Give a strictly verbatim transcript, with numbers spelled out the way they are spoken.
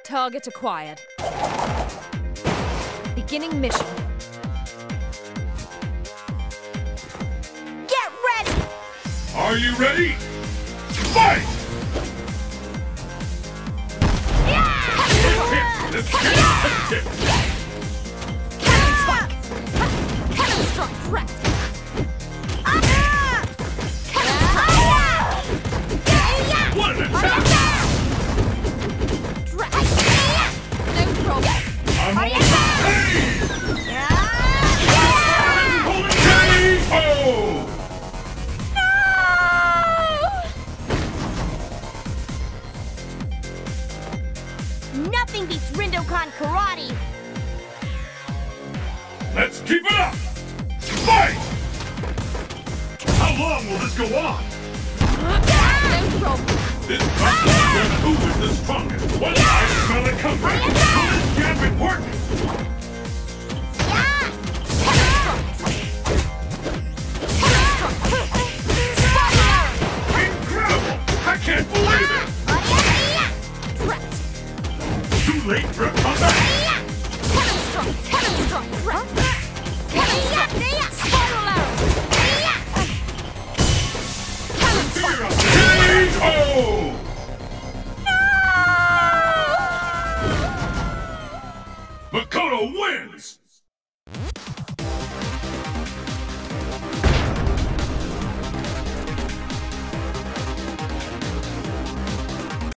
Target acquired. Beginning mission. Get ready! Are you ready? Fight! Yeah! Let's get it! Cannon spike! Cannon struck threat! What an attack! Threat! No problem. I'm on the Hey! K O! Nothing beats Rindokan Karate! Let's keep it up! Fight! How long will this go on? No problem. This contest is who is the strongest. One I smell it coming. How is Gap important? Yeah! Incredible! I can't believe it! Threat! Too late for a comeback! Cannon struck! Cannon struck! Threat! Cannon struck! Spiral arrow! Cannon spike! K O! Makoto wins!